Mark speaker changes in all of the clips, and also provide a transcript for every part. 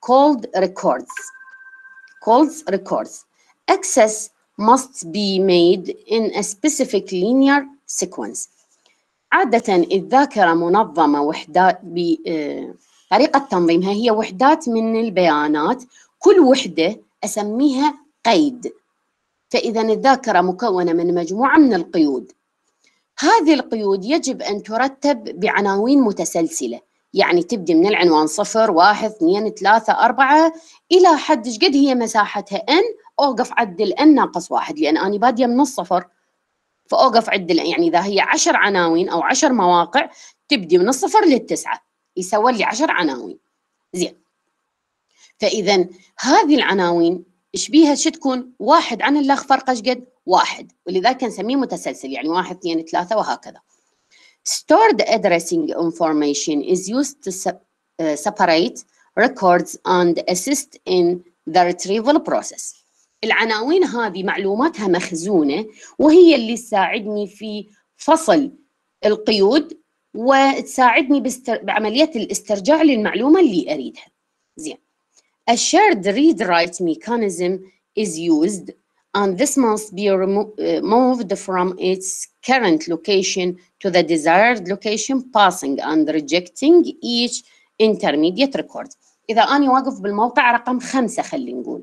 Speaker 1: called records. Access must be made in a specific linear sequence. عادة الذاكرة منظمة وحدات طريقة تنظيمها هي وحدات من البيانات، كل وحدة أسميها قيد. فإذا الذاكرة مكونة من مجموعة من القيود. هذه القيود يجب أن ترتب بعناوين متسلسلة، يعني تبدي من العنوان 0 1 2 3 4 إلى حد إيش قد هي مساحتها n، أوقف عد n ناقص 1، لأن أنا بادية من الصفر فأوقف عد يعني إذا هي 10 عناوين أو 10 مواقع تبدي من الصفر للتسعة، يسوي لي 10 عناوين. زين، فإذا هذه العناوين إيش بيها شو تكون؟ واحد عن الأخ فرق إيش قد؟ واحد، ولذلك نسميه متسلسل، يعني 1 2 3 وهكذا. Stored addressing information is used to separate records and assist in the retrieval process. العناوين هذه معلوماتها مخزونة، وهي اللي تساعدني في فصل القيود وتساعدني بعملية الاسترجاع للمعلومة اللي أريدها. زين. A shared read-write mechanism is used, and this must be moved from its current location to the desired location, passing and rejecting each intermediate record. إذا أنا واقف بالموقع رقم 5 خلينا نقول،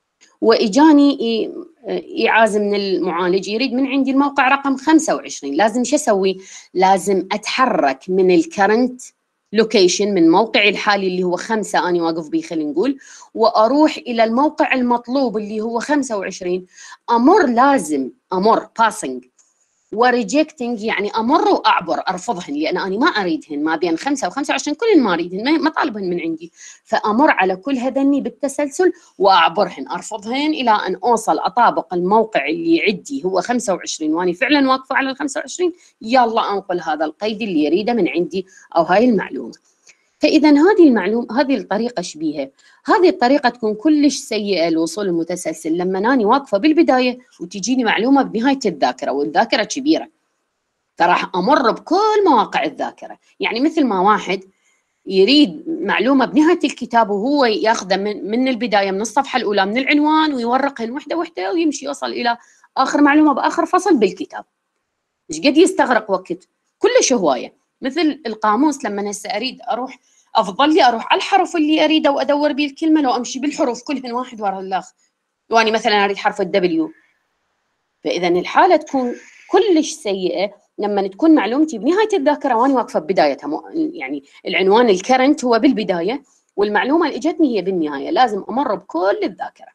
Speaker 1: وإجاني إعازة من المعالج يريد من عندي الموقع رقم 25، لازم شو أسوي؟ لازم أتحرك من الكرنت لوكيشن، من موقعي الحالي اللي هو 5 أنا واقف به خلينا نقول، وأروح إلى الموقع المطلوب اللي هو 25. لازم أمر passing وريجكتنج، يعني أمر وأعبر، أرفضهن، لأن أنا ما أريدهن، ما بين 5 و25 كلهن ما أريدهن، ما طالبهن من عندي، فأمر على كل هذني بالتسلسل وأعبرهن، أرفضهن إلى أن أوصل أطابق الموقع اللي عندي هو 25 وأنا فعلا واقفة على 25، يلا أنقل هذا القيد اللي يريده من عندي أو هاي المعلومة. فإذا هذه الطريقة شبيهة، هذه الطريقة تكون كلش سيئة الوصول المتسلسل لما أنا واقفة بالبداية وتجيني معلومة بنهاية الذاكرة، والذاكرة كبيرة، فراح أمر بكل مواقع الذاكرة. يعني مثل ما واحد يريد معلومة بنهاية الكتاب وهو ياخذها من البداية، من الصفحة الأولى من العنوان، ويورقهن وحدة وحدة ويمشي يوصل إلى آخر معلومة بآخر فصل بالكتاب. إيش قد يستغرق وقت؟ كلش هواية. مثل القاموس، لما هسه أريد أروح، أفضل لي أروح على الحرف اللي أريده وأدور به الكلمة لو أمشي بالحروف كلهن واحد وراء الآخر، وأنا مثلا أريد حرف الدبليو. فإذا الحالة تكون كلش سيئة لما تكون معلومتي بنهاية الذاكرة وأنا واقفة ببدايتها، يعني العنوان الكرنت هو بالبداية والمعلومة اللي اجتني هي بالنهاية، لازم أمر بكل الذاكرة.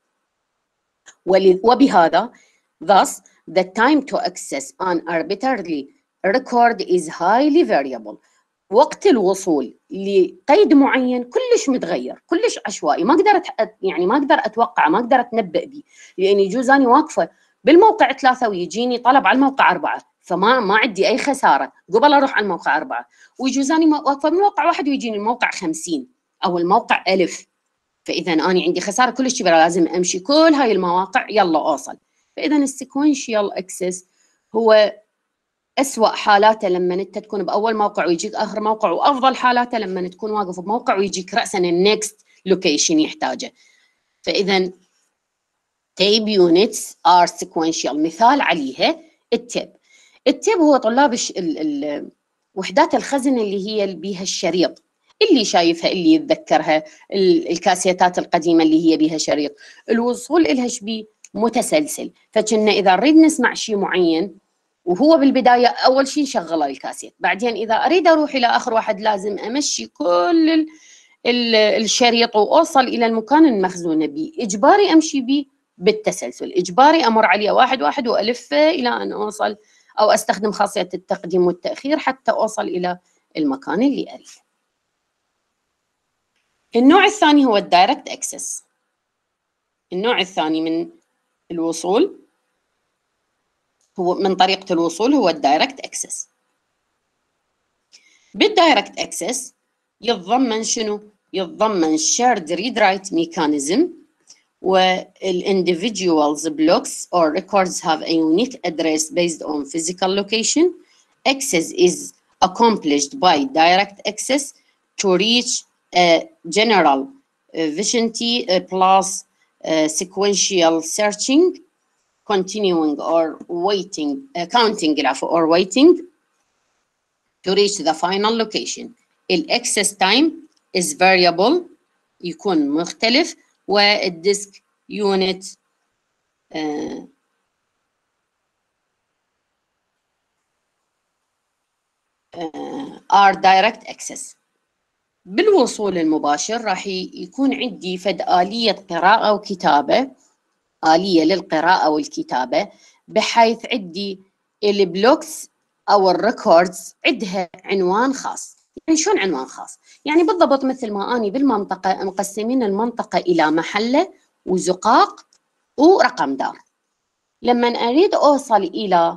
Speaker 1: وبهذا thus the time to access an arbitrary record is highly variable. وقت الوصول لقيد معين كلش متغير، كلش عشوائي، ما اقدر يعني ما اقدر اتوقع، ما اقدر اتنبأ به، لان يجوز اني واقفه بالموقع 3 ويجيني طلب على الموقع 4، فما عندي اي خساره قبل اروح على الموقع 4، ويجوز اني واقفه بالموقع 1 ويجيني الموقع 50 او الموقع 1000، فاذا انا عندي خساره كلش كبيره، لازم امشي كل هاي المواقع يلا اوصل. فاذا السيكونشال اكسس هو أسوأ حالاته لما انت تكون باول موقع ويجيك اخر موقع، وافضل حالاته لما تكون واقف بموقع ويجيك راسا النكست لوكيشن يحتاجه. فاذا تيب يونتس ار سيكونشال، مثال عليها التيب. التيب هو طلاب وحدات الخزن اللي هي بيها الشريط، اللي شايفها اللي يتذكرها، الكاسيتات القديمه اللي هي بيها شريط، الوصول لها شبيه متسلسل. فكنا اذا نريد نسمع شيء معين وهو بالبداية أول شيء نشغل الكاسيت، بعدين إذا أريد أروح إلى آخر واحد لازم أمشي كل الشريط وأوصل إلى المكان المخزون به، إجباري أمشي به بالتسلسل، إجباري أمر عليه واحد واحد وألفه إلى أن أوصل، أو أستخدم خاصية التقديم والتأخير حتى أوصل إلى المكان اللي أريده. النوع الثاني هو الدايركت أكسس. النوع الثاني من الوصول هو من طريقة الوصول هو الدايركت اكسس. بالدايركت اكسس يتضمن شنو؟ يتضمن shared read write mechanism، والindividuals blocks or records have a unique address based on physical location. Access is accomplished by direct access to reach a general efficiency plus sequential searching continuing or waiting counting or waiting to reach the final location. access time is variable يكون مختلف والdisk unit are direct access. بالوصول المباشر راح يكون عندي فد آلية قراءة وكتابة، آلية للقراءة والكتابة، بحيث عندي البلوكس أو الريكوردز عندها عنوان خاص. يعني شلون عنوان خاص؟ يعني بالضبط مثل ما أني بالمنطقة مقسمين المنطقة إلى محلة وزقاق ورقم دار. لما أريد أوصل إلى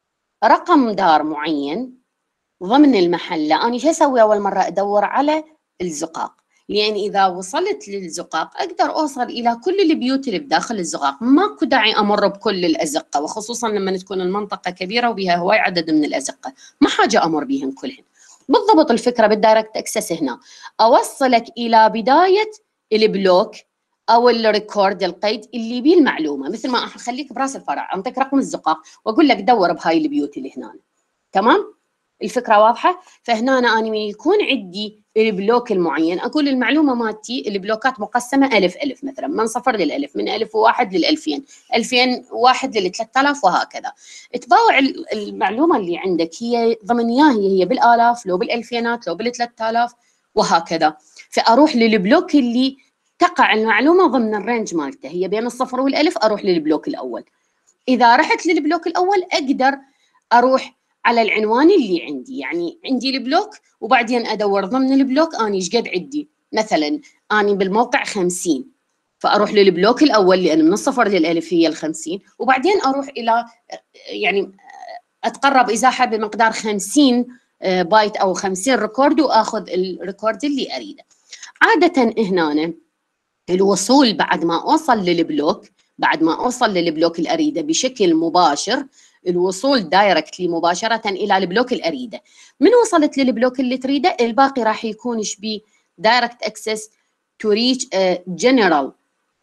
Speaker 1: رقم دار معين ضمن المحلة، أنا شو أسوي أول مرة؟ أدور على الزقاق، لأن إذا وصلت للزقاق أقدر أوصل إلى كل البيوت اللي بداخل الزقاق، ماكو داعي أمر بكل الأزقة، وخصوصا لما تكون المنطقة كبيرة وبها هواي عدد من الأزقة، ما حاجة أمر بهم كلهن. بالضبط الفكرة بالدايركت أكسس هنا، أوصلك إلى بداية البلوك أو الريكورد القيد اللي بيه المعلومة، مثل ما أخليك براس الفرع أعطيك رقم الزقاق وأقول لك دور بهاي البيوت اللي هنا. تمام؟ الفكرة واضحة؟ فهنا أنا يكون عندي البلوك المعين، أقول المعلومة مالتي البلوكات مقسمة ألف ألف مثلا، من 0 للألف، من 1001 لل2000، 2001 لل3000 وهكذا. تباوع المعلومة اللي عندك هي ضمن هي بالآلاف، لو بالألفينات، لو بال3000 وهكذا. فأروح للبلوك اللي تقع المعلومة ضمن الرينج مالته، هي بين 0 وال1000، أروح للبلوك الأول. إذا رحت للبلوك الأول أقدر أروح على العنوان اللي عندي، يعني عندي البلوك وبعدين أدور ضمن البلوك أنا إيش قد عندي. مثلا أنا بالموقع 50، فأروح للبلوك الأول لأن من 0 لل1000 هي ال50، وبعدين أروح إلى يعني أتقرب إزاحة بمقدار 50 بايت أو 50 ريكورد وآخذ الريكورد اللي أريده. عادة هنا الوصول بعد ما أوصل للبلوك، بعد ما أوصل للبلوك اللي أريده بشكل مباشر، الوصول دايركتلي مباشرة إلى البلوك اللي أريده. من وصلت للبلوك اللي تريده الباقي راح يكون شبيه direct access to reach general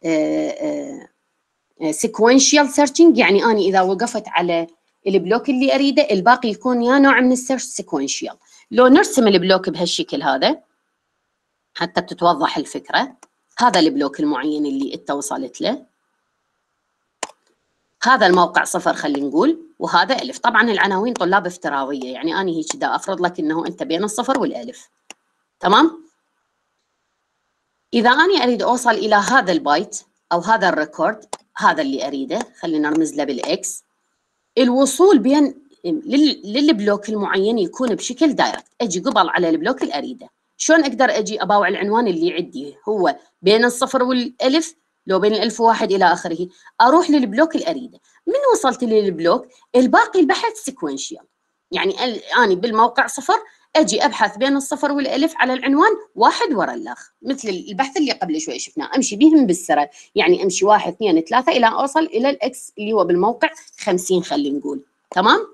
Speaker 1: sequential searching. يعني أنا إذا وقفت على البلوك اللي أريده الباقي يكون يا نوع من السيرش sequential. لو نرسم البلوك بهالشكل هذا حتى تتوضح الفكرة، هذا البلوك المعين اللي انت وصلت له، هذا الموقع 0 خلينا نقول، وهذا ألف. طبعا العناوين طلاب افتراضية، يعني أنا هيك دا أفرض لك إنه أنت بين 0 وال1000. تمام؟ إذا أنا أريد أوصل إلى هذا البايت أو هذا الريكورد، هذا اللي أريده، خلينا نرمز له بالإكس، الوصول بين للبلوك المعين يكون بشكل دايركت. أجي قبل على البلوك اللي أريده، شلون أقدر أجي أباوع العنوان اللي عندي هو بين 0 وال1000، لو بين 1001 إلى آخره، أروح للبلوك اللي أريده. من وصلت للبلوك الباقي البحث سيكونشيال، يعني أنا بالموقع 0 أجي أبحث بين 0 وال1000 على العنوان واحد ورا الآخر، مثل البحث اللي قبل شوي شفناه، أمشي بهم بالسرعة، يعني أمشي 1 2 3 إلى أوصل إلى الإكس اللي هو بالموقع 50 خلينا نقول. تمام؟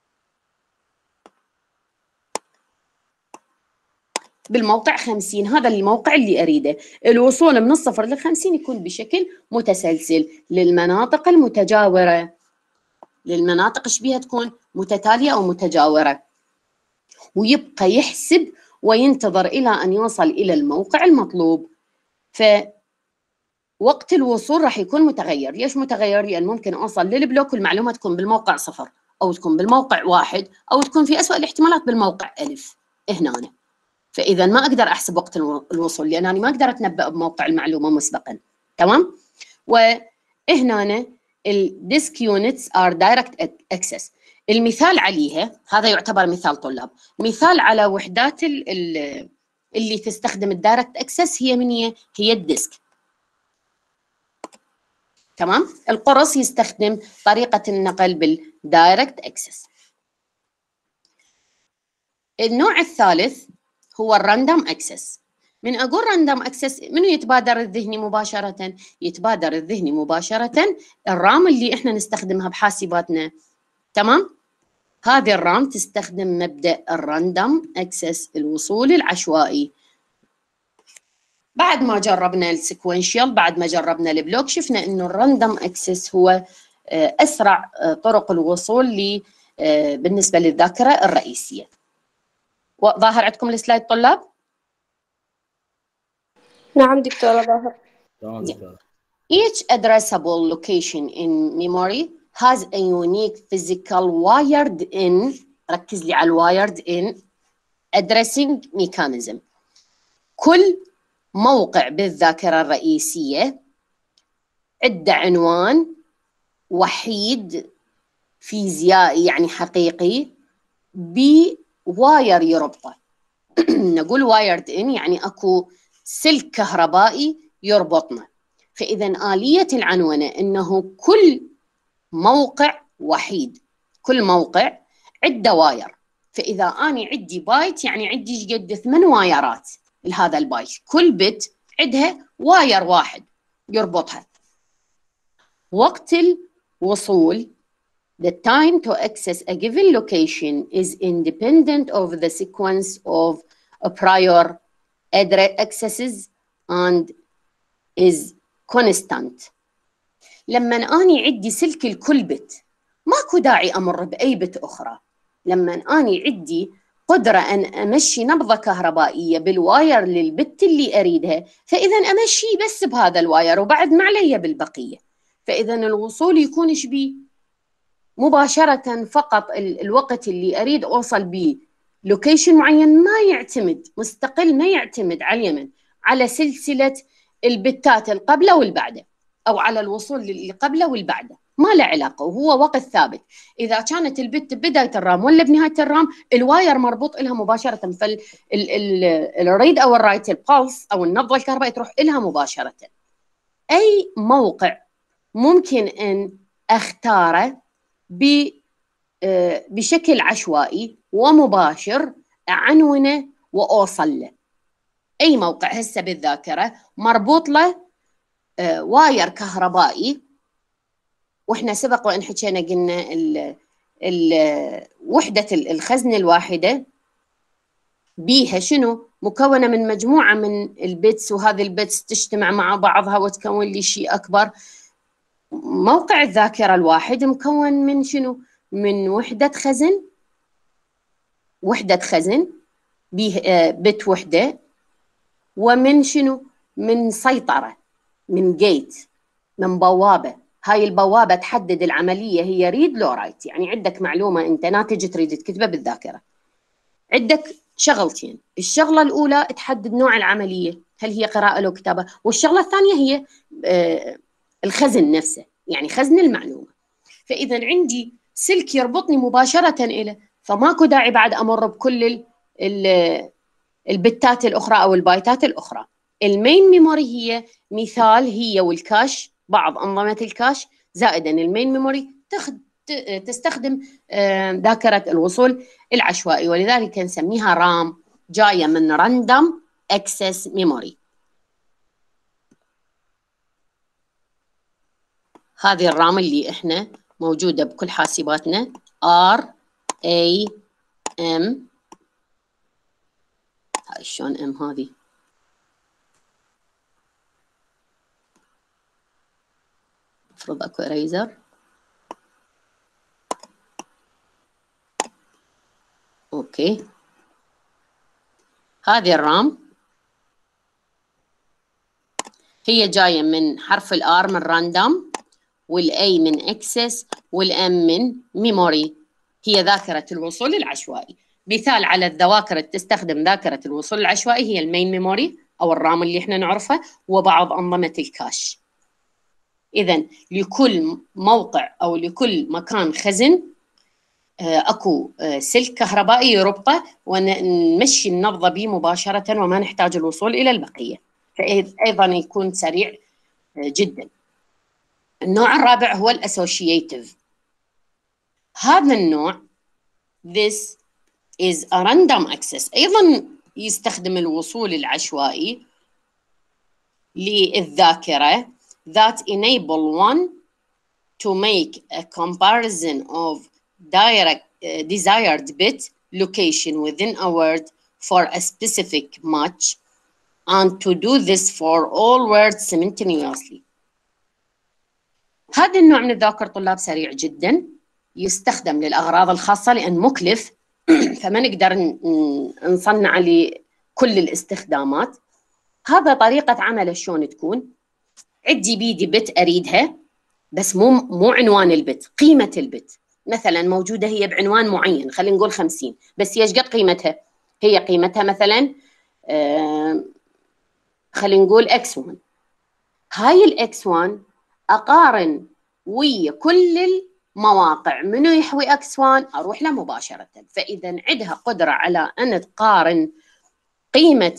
Speaker 1: بالموقع 50 هذا الموقع اللي أريده. الوصول من 0 ل50 يكون بشكل متسلسل للمناطق المتجاورة، للمناطق ايش بيها تكون متتالية أو متجاورة، ويبقى يحسب وينتظر إلى أن يوصل إلى الموقع المطلوب. فوقت الوصول راح يكون متغير. ليش متغير؟ لأن ممكن أوصل للبلوك والمعلومة تكون بالموقع 0 أو تكون بالموقع 1 أو تكون في أسوأ الاحتمالات بالموقع ألف هنا. فإذا ما أقدر أحسب وقت الوصول لأن أنا ما أقدر أتنبأ بموقع المعلومة مسبقاً. تمام؟ وهنا الديسك يونتس ار دايركت اكسس. المثال عليها هذا يعتبر مثال طلاب، مثال على وحدات اللي تستخدم الدايركت اكسس هي من هي الديسك. تمام؟ القرص يستخدم طريقة النقل بالدايركت اكسس. النوع الثالث هو الراندوم اكسس. من أقول راندوم اكسس منو يتبادر الذهني مباشرة؟ يتبادر الذهني مباشرة الرام اللي احنا نستخدمها بحاسباتنا. تمام؟ هذه الرام تستخدم مبدأ الراندوم اكسس، الوصول العشوائي. بعد ما جربنا السيكونشال، بعد ما جربنا البلوك، شفنا انه الراندوم اكسس هو اسرع طرق الوصول بالنسبه للذاكره الرئيسيه. ظاهر عندكم السلايد طلاب؟
Speaker 2: نعم دكتورة ظاهر.
Speaker 3: تمام دكتورة.
Speaker 1: Each addressable location in memory has a unique physical wired in، ركز لي على الوايرد in addressing mechanism. كل موقع بالذاكرة الرئيسية عنده عنوان وحيد فيزيائي يعني حقيقي بواير يربطه. نقول وايرد ان يعني اكو سلك كهربائي يربطنا. فاذا آلية العنونة انه كل موقع وحيد، كل موقع عنده واير. فاذا اني عندي بايت يعني عندي ايش قد 8 وايرات لهذا البايت، كل بت عندها واير واحد يربطها. وقت الوصول the time to access a given location is independent of the sequence of prior accesses and is constant. لما أني عندي سلك الكل بت ماكو داعي أمر بأي بت أخرى. لما أني عندي قدرة أن أمشي نبضة كهربائية بالواير للبت اللي أريدها، فإذا أمشي بس بهذا الواير وبعد ما علي بالبقية. فإذا الوصول يكون إيش بيه؟ مباشرة فقط الوقت اللي أريد أوصل به لوكيشن معين ما يعتمد، مستقل ما يعتمد على اليمن على سلسلة البتات القبله والبعده أو على الوصول اللي قبله والبعده، ما له علاقة، وهو وقت ثابت. إذا كانت البت ببداية الرام ولا بنهاية الرام الواير مربوط إلها مباشرة، فالريد أو الرايت البالس أو النبضة الكهربائية تروح إلها مباشرة. أي موقع ممكن أن أختاره بشكل عشوائي ومباشر أعنونه وأوصل له. أي موقع هسه بالذاكرة مربوط له واير كهربائي. وإحنا سبق وإن حكينا قلنا وحدة الخزن الواحدة بيها شنو؟ مكونة من مجموعة من البيتس، وهذه البيتس تجتمع مع بعضها وتكون لي شيء أكبر. موقع الذاكرة الواحد مكون من شنو؟ من وحدة خزن، وحدة خزن بيه بت وحدة، ومن شنو؟ من سيطرة، من جيت، من بوابة. هاي البوابة تحدد العملية هي ريد لو رايت. يعني عندك معلومة أنت ناتج تريد تكتبها بالذاكرة، عندك شغلتين. الشغلة الأولى تحدد نوع العملية، هل هي قراءة لو كتابة، والشغلة الثانية هي الخزن نفسه، يعني خزن المعلومة. فإذا عندي سلك يربطني مباشرة إليه، فماكو داعي بعد أمر بكل البتات الأخرى أو البايتات الأخرى. المين ميموري هي مثال، هي والكاش، بعض أنظمة الكاش زائدا المين ميموري تستخدم ذاكرة الوصول العشوائي، ولذلك نسميها رام، جاية من راندوم اكسس ميموري. هذه الرام اللي احنا موجودة بكل حاسباتنا، RAM. هاي شلون ام هذه؟ المفروض اكو اريزر. اوكي، هذه الرام هي جاية من حرف الار من راندوم، والاي من اكسس، والام من ميموري. هي ذاكرة الوصول العشوائي. مثال على الذواكر اللي تستخدم ذاكرة الوصول العشوائي هي المين ميموري أو الرام اللي احنا نعرفها، وبعض أنظمة الكاش. إذا لكل موقع أو لكل مكان خزن أكو سلك كهربائي يربطه ونمشي النبضة به مباشرة وما نحتاج الوصول إلى البقية، فأيضا يكون سريع جدا. النوع الرابع هو الأسوشياتيف. هذا النوع this is a random access، أيضا يستخدم الوصول العشوائي للذاكرة that enable one to make a comparison of desired bit location within a word for a specific match. and to do this for all words simultaneously. هذا النوع من الذاكرة طلاب سريع جدا، يستخدم للأغراض الخاصة لأن مكلف فما نقدر نصنع لكل الاستخدامات. هذا طريقة عمله شلون تكون؟ عندي بيدي بت أريدها، بس مو عنوان البت، قيمة البت مثلا موجودة هي بعنوان معين، خلينا نقول 50، بس هي ايش قد قيمتها؟ هي قيمتها مثلا خلينا نقول x1. هاي الاكس 1 اقارن ويا كل المواقع منو يحوي x1 اروح له مباشرة. فاذا عندها قدرة على ان تقارن قيمة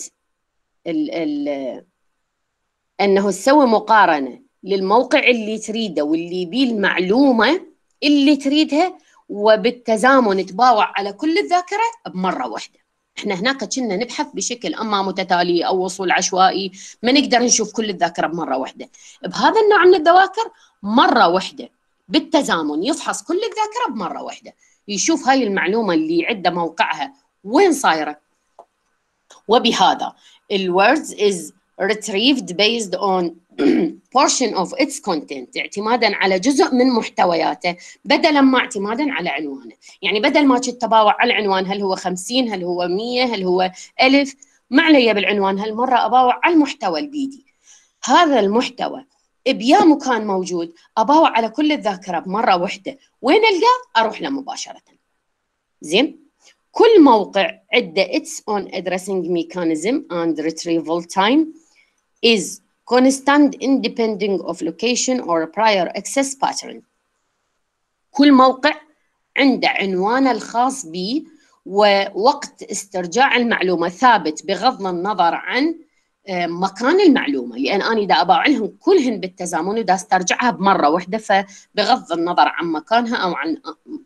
Speaker 1: انه تسوي مقارنة للموقع اللي تريده واللي بيه المعلومة اللي تريدها، وبالتزامن تباوع على كل الذاكرة بمرة واحدة. احنا هناك كنا نبحث بشكل اما متتالي او وصول عشوائي، ما نقدر نشوف كل الذاكرة بمرة واحدة. بهذا النوع من الذواكر مرة واحدة بالتزامن يفحص كل الذاكرة بمرة واحدة، يشوف هاي المعلومة اللي عنده موقعها وين صايرة. وبهذا الwords is retrieved based on portion of its content، اعتمادا على جزء من محتوياته بدلا ما اعتمادا على عنوانه. يعني بدل ما كنت تباوع على العنوان هل هو 50، هل هو 100، هل هو 1000، ما علي بالعنوان، هالمرة أباوع على المحتوى البيدي. هذا المحتوى بيا مكان موجود أباوع على كل الذاكرة بمرة واحدة، وين ألقاه أروح له مباشرة. زين؟ كل موقع عنده its own addressing mechanism and retrieval time is constant independent of location or prior access pattern. كل موقع عنده عنوانه الخاص به ووقت استرجاع المعلومة ثابت بغض النظر عن مكان المعلومة، لأن أنا دا أباوع لهم كلهن بالتزامن ودا استرجعها بمرة واحدة، فبغض النظر عن مكانها أو عن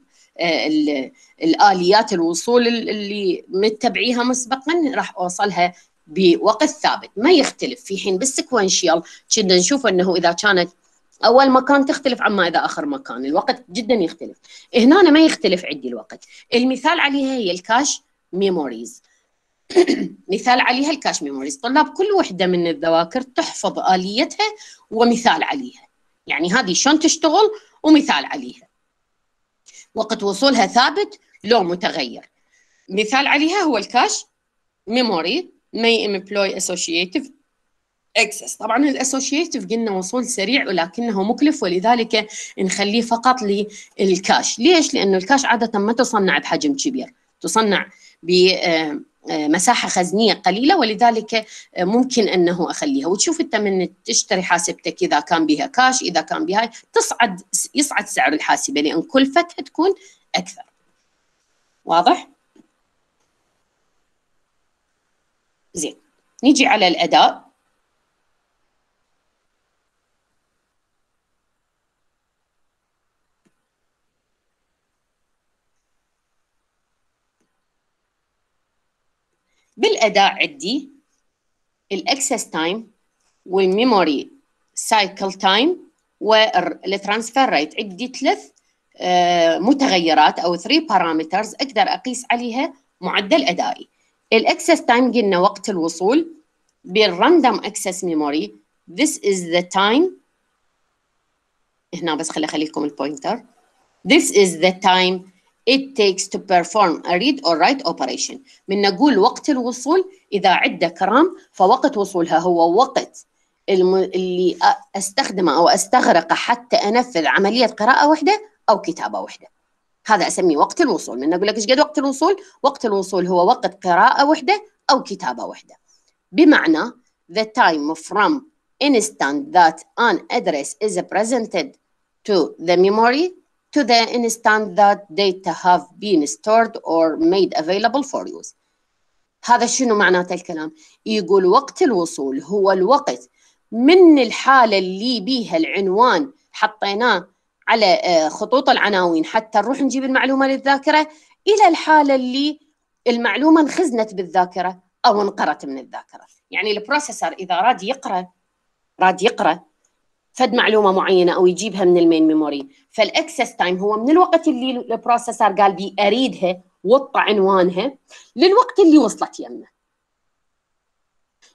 Speaker 1: الآليات الوصول اللي متبعيها مسبقا راح أوصلها بوقت ثابت ما يختلف. في حين بالسيكونشيال كنا نشوف أنه إذا كانت أول مكان تختلف عما إذا آخر مكان، الوقت جدا يختلف. هنا أنا ما يختلف عندي الوقت. المثال عليها هي الكاش ميموريز. مثال عليها الكاش ميموريز طلاب، كل وحدة من الذواكر تحفظ آليتها ومثال عليها، يعني هذه شلون تشتغل ومثال عليها، وقت وصولها ثابت لو متغير. مثال عليها هو الكاش ميموري may employ associative access. طبعا الاسوشيتيف قلنا وصول سريع ولكنه مكلف، ولذلك نخليه فقط للكاش. ليش؟ لأنه الكاش عادة ما تصنع بحجم كبير، تصنع بمساحة خزنية قليلة، ولذلك ممكن أنه أخليها. وتشوف أنت من تشتري حاسبتك إذا كان بها كاش، إذا كان بها يصعد سعر الحاسبة لأن كلفتها تكون أكثر. واضح؟ زين، نيجي على الأداء. بالأداء عندي الأكسس تايم والميموري سايكل تايم والترانسفير ريت. عندي 3 متغيرات أو 3 بارامترز أقدر أقيس عليها معدل أدائي. الأكسس تايم قلنا وقت الوصول. بالراندوم أكسس ميموري this is the time، هنا بس خلي لكم البوينتر. this is the time it takes to perform a read or write operation. من نقول وقت الوصول إذا عدة كرام فوقت وصولها هو وقت اللي أستخدمه أو أستغرقه حتى أنفذ عملية قراءة واحدة أو كتابة واحدة. هذا أسميه وقت الوصول. من نقول لك إيش قد وقت الوصول؟ وقت الوصول هو وقت قراءة واحدة أو كتابة واحدة. بمعنى the time from instant that an address is presented to the memory to the instant that data have been stored or made available for use. هذا شنو معناته الكلام؟ يقول وقت الوصول هو الوقت من الحالة اللي بيها العنوان حطيناه على خطوط العناوين حتى نروح نجيب المعلومة للذاكرة، إلى الحالة اللي المعلومة انخزنت بالذاكرة أو انقرت من الذاكرة. يعني البروسيسور إذا راد يقرأ فد معلومة معينة أو يجيبها من المين ميموري، فالأكسس تايم هو من الوقت اللي البروسيسور قال بي أريدها وطى عنوانها للوقت اللي وصلت يمه.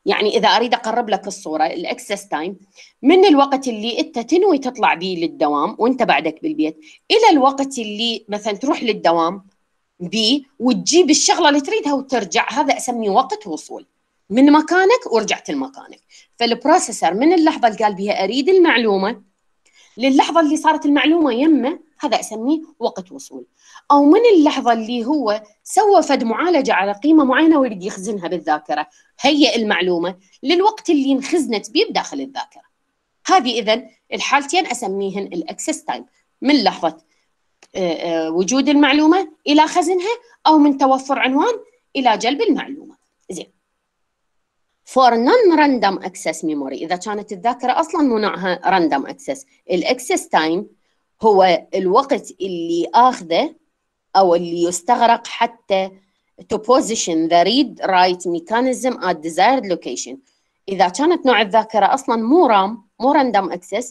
Speaker 1: يعني إذا أريد أقرب لك الصورة، الأكسس تايم من الوقت اللي أنت تنوي تطلع به للدوام وأنت بعدك بالبيت إلى الوقت اللي مثلا تروح للدوام بيه وتجيب الشغلة اللي تريدها وترجع، هذا أسميه وقت وصول من مكانك ورجعت لمكانك. فالبروسيسور من اللحظة اللي قال بها أريد المعلومة للحظة اللي صارت المعلومة يمه، هذا أسميه وقت وصول. أو من اللحظة اللي هو سوى فد معالجة على قيمة معينة ويريد يخزنها بالذاكرة، هيئ المعلومة للوقت اللي انخزنت به بداخل الذاكرة. هذه إذن الحالتين أسميهن الأكسس تايم، من لحظة وجود المعلومة إلى خزنها، أو من توفر عنوان إلى جلب المعلومة. زين. For non-random access memory، إذا كانت الذاكرة أصلاً مو نوعها random access، الأكسس تايم هو الوقت اللي آخذه أو اللي يستغرق حتى to position the read-write mechanism at desired location. إذا كانت نوع الذاكرة أصلاً مو random access،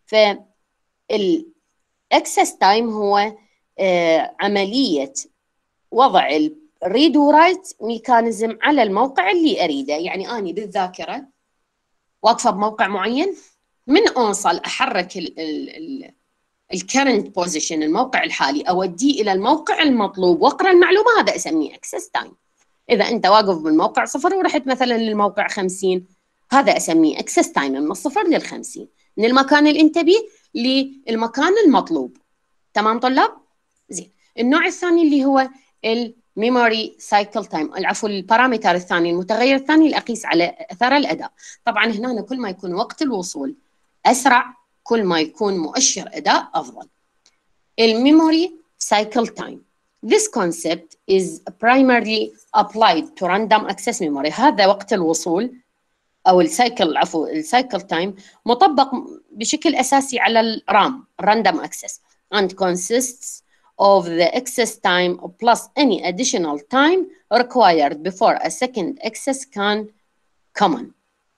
Speaker 1: فالأكسس تايم هو عملية وضع read ورايت ميكانيزم على الموقع اللي أريده. يعني أنا بالذاكرة واقفة بموقع معين، من أوصل أحرك الكرنت بوزيشن، الموقع الحالي، أوديه إلى الموقع المطلوب وأقرأ المعلومة، هذا أسميه أكسس تايم. إذا أنت واقف بالموقع 0 ورحت مثلا للموقع 50، هذا أسميه أكسس تايم من 0 لل50، من المكان اللي أنت بيه للمكان المطلوب. تمام طلاب؟ زين. النوع الثاني اللي هو الميموري سايكل تايم، العفو البارامتر الثاني، المتغير الثاني اللي أقيس على أثر الأداء. طبعا هنا كل ما يكون وقت الوصول أسرع كل ما يكون مؤشر أداء أفضل. الميموري سايكل تايم. This concept is primarily applied to random access memory. هذا وقت الوصول أو السايكل تايم مطبق بشكل أساسي على الرام random access and consists of the access time plus any additional time required before a second access can come on.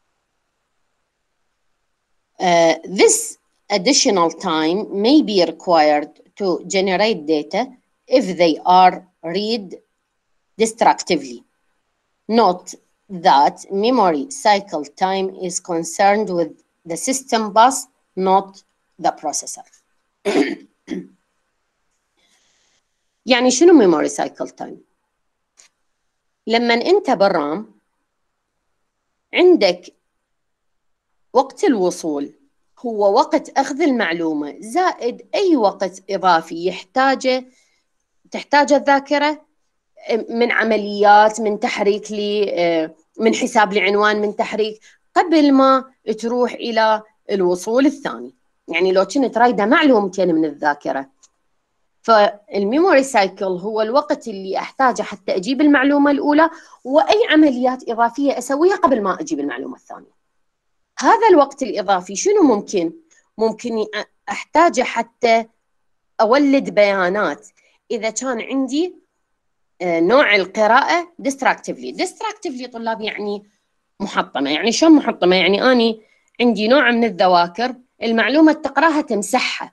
Speaker 1: This additional time may be required to generate data if they are read destructively. Note that memory cycle time is concerned with the system bus, not the processor. يعني شنو memory cycle time؟ لما أنت بالرام عندك وقت الوصول هو وقت أخذ المعلومة زائد أي وقت إضافي تحتاجه الذاكرة من عمليات، من تحريك من حساب لعنوان، من تحريك قبل ما تروح إلى الوصول الثاني. يعني لو كنت رايدة معلومتين من الذاكرة، فالميموري سايكل هو الوقت اللي أحتاجه حتى أجيب المعلومة الأولى وأي عمليات إضافية أسويها قبل ما أجيب المعلومة الثانية. هذا الوقت الإضافي شنو ممكن أحتاجه حتى أولد بيانات إذا كان عندي نوع القراءة distractively طلاب يعني محطمة. يعني شو محطمة؟ يعني أني عندي نوع من الذواكر المعلومة تقراها تمسحها،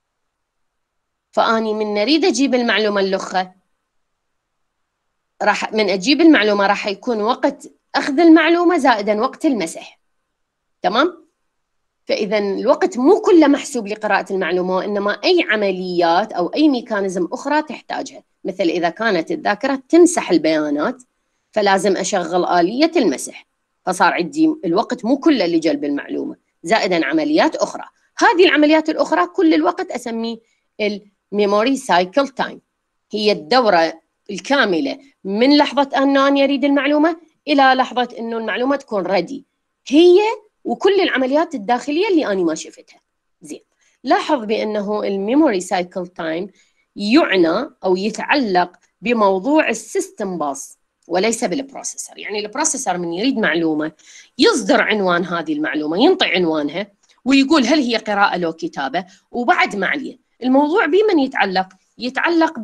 Speaker 1: فأني من أريد أجيب المعلومة اللخة من أجيب المعلومة راح يكون وقت أخذ المعلومة زائدا وقت المسح. تمام؟ فإذا الوقت مو كله محسوب لقراءة المعلومة، وإنما أي عمليات أو أي ميكانيزم أخرى تحتاجها، مثل إذا كانت الذاكرة تمسح البيانات فلازم أشغل آلية المسح، فصار عندي الوقت مو كله لجلب المعلومة زائدا عمليات أخرى. هذه العمليات الأخرى كل الوقت أسميه الميموري سايكل تايم، هي الدورة الكاملة من لحظة أنه أنا أريد المعلومة إلى لحظة أنه المعلومة تكون ردي، هي وكل العمليات الداخلية اللي أنا ما شفتها. زين. لاحظ بأنه الميموري سايكل تايم يعنى أو يتعلق بموضوع السيستم باص وليس بالبروسيسور. يعني البروسيسور من يريد معلومة يصدر عنوان هذه المعلومة، ينطي عنوانها ويقول هل هي قراءة لو كتابة، وبعد ما عليه الموضوع بمن يتعلق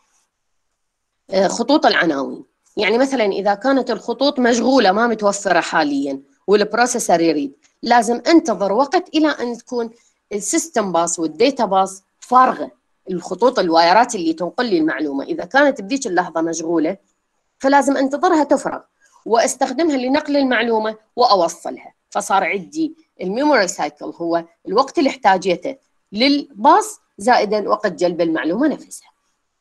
Speaker 1: بخطوط العناوين. يعني مثلا إذا كانت الخطوط مشغولة ما متوفرة حاليا والبروسيسور يريد، لازم انتظر وقت إلى أن تكون السيستم باص والديتا باص فارغة، الخطوط الوايرات اللي تنقل لي المعلومة إذا كانت بذيك اللحظة مشغولة فلازم انتظرها تفرغ، واستخدمها لنقل المعلومة وأوصلها. فصار عندي الميموري سايكل هو الوقت اللي احتاجيته للباص زائدا وقت جلب المعلومة نفسها.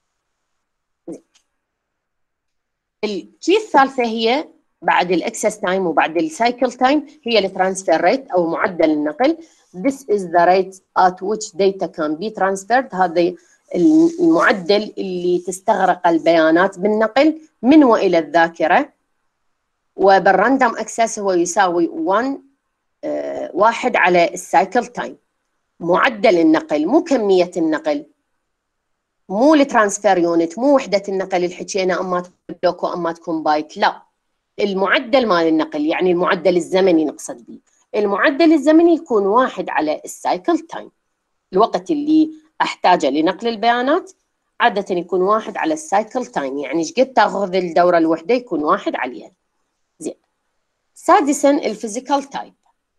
Speaker 1: الكي الثالثة هي بعد الاكسس تايم وبعد السايكل تايم هي الترانسفير ريت أو معدل النقل. This is the rate at which data can be transferred. هذا المعدل اللي تستغرق البيانات بالنقل من وإلى الذاكرة. وبالراندوم اكسس هو يساوي 1 على السايكل تايم. معدل النقل مو كمية النقل، مو الترانسفير يونت، مو وحدة النقل اللي حكينا اما تكون بلوك واما تكون بايت، لا، المعدل مال النقل، يعني المعدل الزمني نقصد به. المعدل الزمني يكون 1 على السايكل تايم، الوقت اللي احتاجه لنقل البيانات عادة يكون 1 على السايكل تايم، يعني ايش قد تاخذ الدورة الوحدة يكون 1 عليها. زين. سادسا الفيزيكال تايب.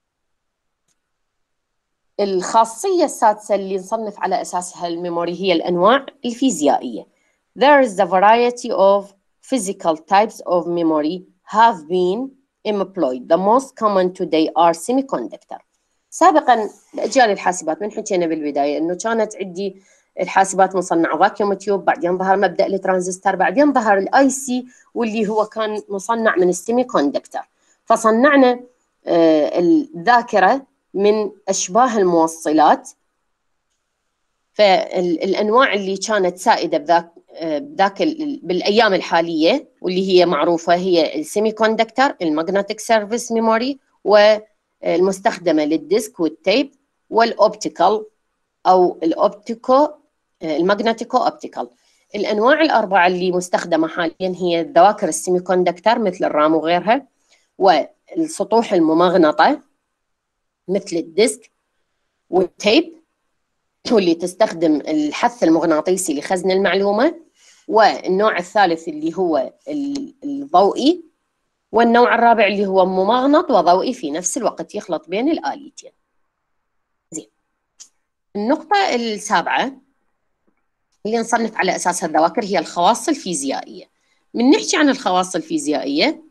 Speaker 1: الخاصية السادسة اللي نصنف على أساسها الميموري هي الأنواع الفيزيائية. There is a variety of physical types of memory have been employed. The most common today are semiconductor. سابقا الأجيال الحاسبات من حكينا بالبداية إنه كانت عندي الحاسبات مصنعة فاكيوم تيوب، بعدين ظهر مبدأ الترانزستور، بعدين ظهر الاي سي واللي هو كان مصنع من السيمي كوندكتور. فصنعنا الذاكرة من أشباه الموصلات. فالأنواع اللي كانت سائدة بالأيام الحالية واللي هي معروفة هي السيمي كوندكتور، الماغنتيك سيرفيس ميموري، والمستخدمة للديسك والتيب، والأوبتيكال أو الماغنتيكو أوبتيكال. الأنواع الأربعة اللي مستخدمة حاليا هي الذواكر السيمي كوندكتور مثل الرام وغيرها، والسطوح الممغنطة مثل الديسك والتيب واللي تستخدم الحث المغناطيسي لخزن المعلومة، والنوع الثالث اللي هو الضوئي، والنوع الرابع اللي هو ممغنط وضوئي في نفس الوقت يخلط بين الآليتين. زين. النقطة السابعة اللي نصنف على أساسها الذواكر هي الخواص الفيزيائية. من نحكي عن الخواص الفيزيائية